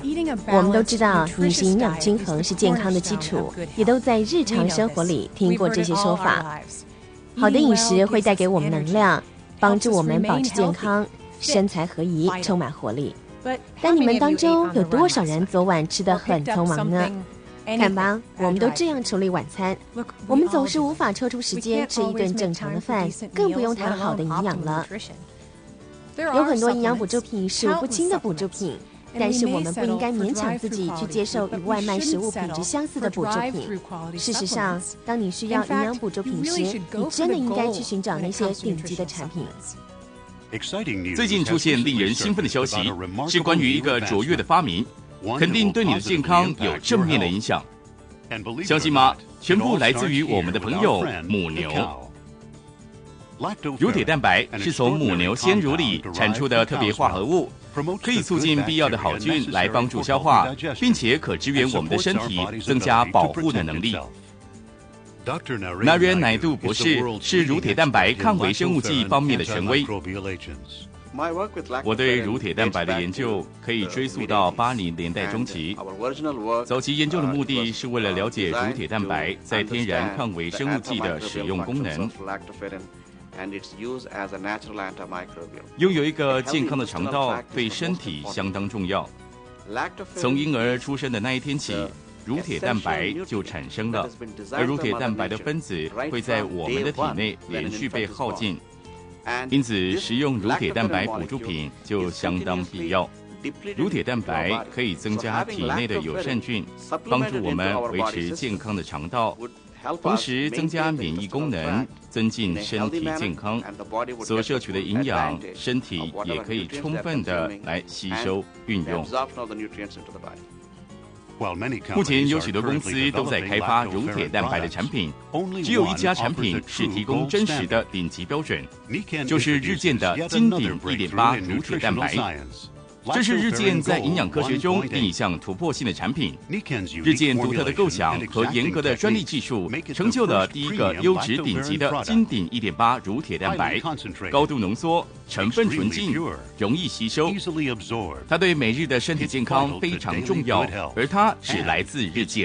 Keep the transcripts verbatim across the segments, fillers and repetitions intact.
我们都知道饮食营养均衡是健康的基础，也都在日常生活里听过这些说法。好的饮食会带给我们能量，帮助我们保持健康，身材合宜，充满活力。但你们当中有多少人昨晚吃得很匆忙呢？看吧，我们都这样处理晚餐，我们总是无法抽出时间吃一顿正常的饭，更不用谈好的营养了。有很多营养补助品数不清的补助品，但是我们不应该勉强自己去接受与外卖食物品质相似的补助品。事实上，当你需要营养补助品时，你真的应该去寻找那些顶级的产品。 最近出现令人兴奋的消息，是关于一个卓越的发明，肯定对你的健康有正面的影响。相信吗？全部来自于我们的朋友母牛。乳铁蛋白是从母牛鲜乳里产出的特别化合物，可以促进必要的好菌来帮助消化，并且可支援我们的身体增加保护的能力。Narayan Naidu 博士是乳铁蛋白抗微生物剂方面的权威。我对乳铁蛋白的研究可以追溯到八零年代中期。早期研究的目的是为了了解乳铁蛋白在天然抗微生物剂的使用功能。拥有一个健康的肠道对身体相当重要。从婴儿出生的那一天起，乳铁蛋白就产生了，而乳铁蛋白的分子会在我们的体内连续被耗尽，因此食用乳铁蛋白补助品就相当必要。乳铁蛋白可以增加体内的友善菌，帮助我们维持健康的肠道，同时增加免疫功能，增进身体健康。所摄取的营养，身体也可以充分的来吸收运用。目前有许多公司都在开发乳铁蛋白的产品，只有一家产品是提供真实的顶级标准，就是日健的金鼎 一点八 乳铁蛋白。这是日健在营养科学中另一项突破性的产品。日健独特的构想和严格的专利技术，成就了第一个优质顶级的金鼎 一点八 乳铁蛋白，高度浓缩，成分纯净，容易吸收。它对每日的身体健康非常重要，而它是来自日健。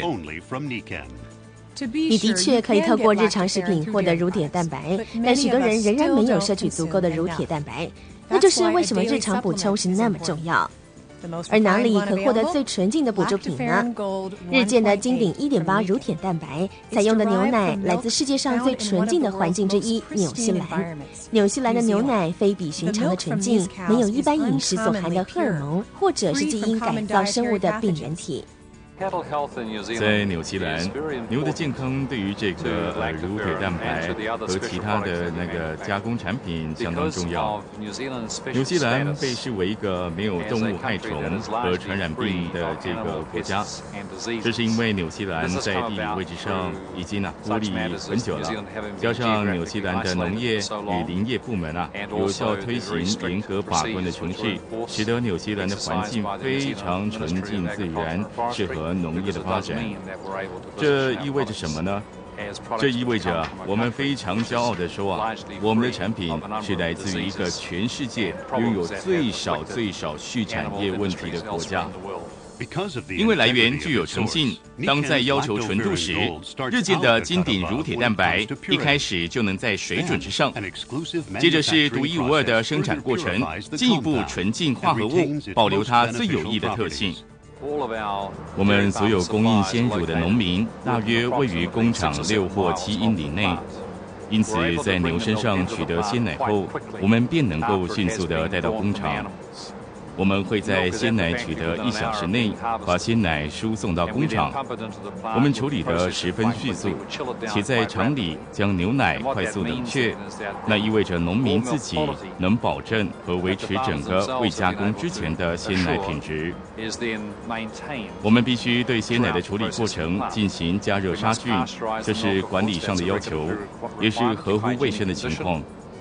你的确可以透过日常食品获得乳铁蛋白，但许多人仍然没有摄取足够的乳铁蛋白。那就是为什么日常补充是那么重要。而哪里可获得最纯净的补助品呢？日健的金鼎 一点八 乳铁蛋白采用的牛奶来自世界上最纯净的环境之一纽西兰。纽西兰的牛奶非比寻常的纯净，没有一般饮食所含的荷尔蒙或者是基因改造生物的病原体。 在纽西兰，牛的健康对于这个呃乳铁蛋白和其他的那个加工产品相当重要。纽西兰被视为一个没有动物害虫和传染病的这个国家，这是因为纽西兰在地理位置上已经啊孤立很久了，加上纽西兰的农业与林业部门啊有效推行严格把关的程序，使得纽西兰的环境非常纯净自然，适合农业的发展。这意味着什么呢？这意味着我们非常骄傲地说啊，我们的产品是来自于一个全世界拥有最少最少畜产业问题的国家。因为来源具有诚信，当在要求纯度时，日健的金鼎乳铁蛋白一开始就能在水准之上。接着是独一无二的生产过程，进一步纯净化合物，保留它最有益的特性。我们所有供应鲜乳的农民大约位于工厂六或七英里内，因此在牛身上取得鲜奶后，我们便能够迅速地带到工厂。我们会在鲜奶取得一小时内把鲜奶输送到工厂，我们处理得十分迅速，且在厂里将牛奶快速冷却，那意味着农民自己能保证和维持整个未加工之前的鲜奶品质。我们必须对鲜奶的处理过程进行加热杀菌，这是管理上的要求，也是合乎卫生的情况。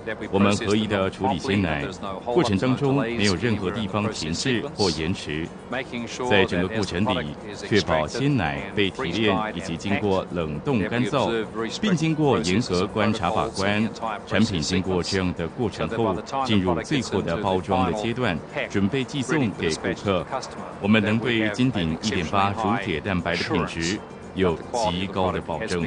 我们合宜的处理鲜奶，过程当中没有任何地方停滞或延迟。在整个过程里，确保鲜奶被提炼以及经过冷冻干燥，并经过严格观察把关。产品经过这样的过程后，进入最后的包装的阶段，准备寄送给顾客。我们能对金鼎 一点八 乳铁蛋白的品质有极高的保证。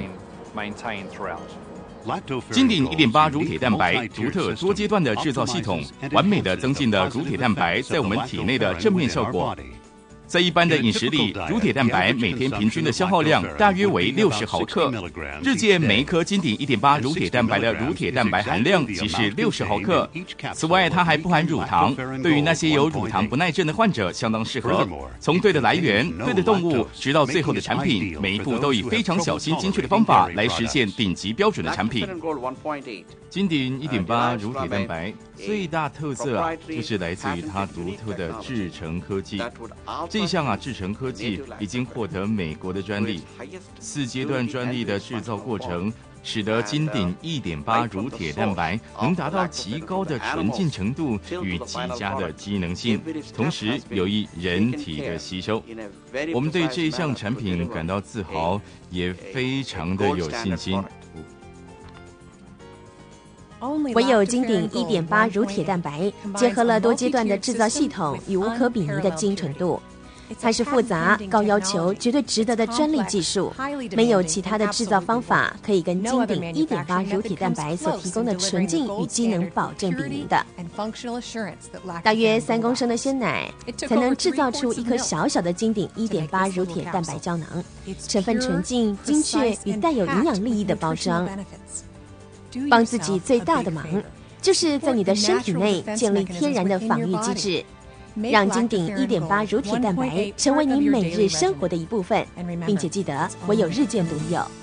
金鼎 一点八 乳铁蛋白独特多阶段的制造系统，完美的增进了乳铁蛋白在我们体内的正面效果。在一般的饮食里，乳铁蛋白每天平均的消耗量大约为六十毫克。日界每一颗金鼎 一点八 乳铁蛋白的乳铁蛋白含量即是六十毫克。此外，它还不含乳糖，对于那些有乳糖不耐症的患者相当适合。从对的来源、对的动物，直到最后的产品，每一步都以非常小心精确的方法来实现顶级标准的产品。金鼎 一点八 乳铁蛋白最大特色啊，就是来自于它独特的制程科技。这一项啊，制程科技已经获得美国的专利，四阶段专利的制造过程，使得金鼎 一点八 乳铁蛋白能达到极高的纯净程度与极佳的机能性，同时有益人体的吸收。我们对这一项产品感到自豪，也非常的有信心。 唯有金鼎 一点八 乳铁蛋白结合了多阶段的制造系统与无可比拟的精纯度。它是复杂、高要求、绝对值得的专利技术，没有其他的制造方法可以跟金鼎 一点八 乳铁蛋白所提供的纯净与机能保证比拟的。大约三公升的鲜奶才能制造出一颗小小的金鼎 一点八 乳铁蛋白胶囊，成分纯净、精确与带有营养利益的包装。帮自己最大的忙，就是在你的身体内建立天然的防御机制，让金鼎 一点八 乳铁蛋白成为你每日生活的一部分，并且记得，唯有日渐独有。